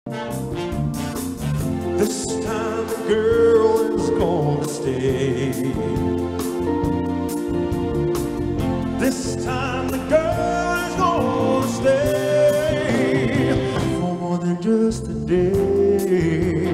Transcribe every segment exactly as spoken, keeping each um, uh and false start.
This time the girl is gonna stay. This time the girl is gonna stay for more than just a day.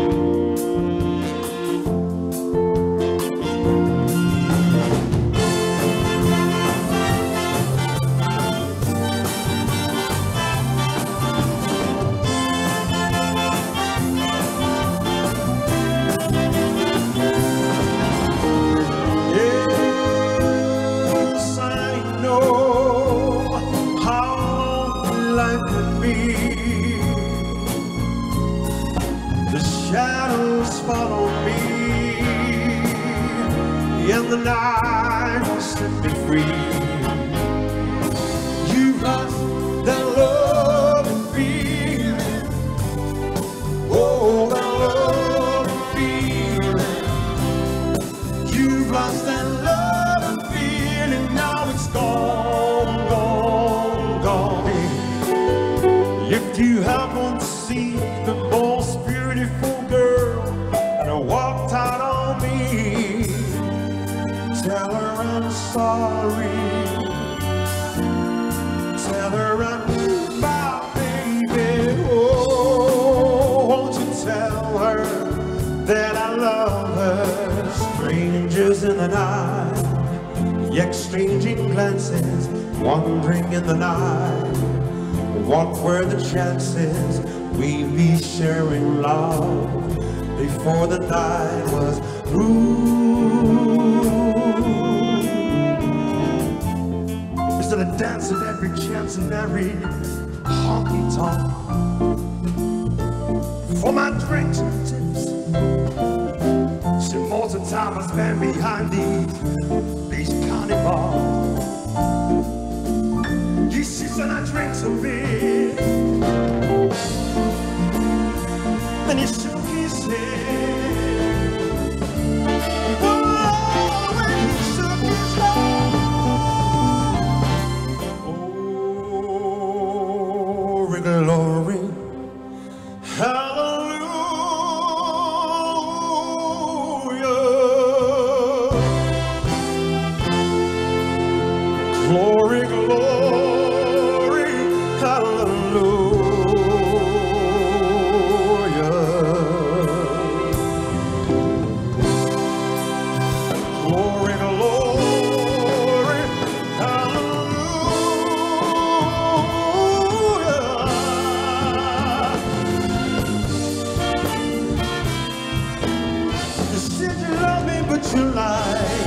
The shadows follow me, and the night will set me free. You've lost that love and feeling, oh, that love and feeling. You've lost that love and feeling, now it's gone, gone, gone. If you haven't seen the most beautiful girl that walked out on me, tell her I'm sorry. Tell her I'm my baby. Oh, won't you tell her that I love her? Strangers in the night, exchanging glances, wandering in the night. What were the chances we'd be sharing love before the night was through? Instead of dancing every chance and every honky-tonk for my drinks and tips, see most of the time I spend behind these these carnivals. He sits and I drink so big, then he shook his head. Oh, when he shook his head. Oh, glory, hallelujah. Glory, glory, hallelujah. Glory, glory, hallelujah. You said you love me, but you lied.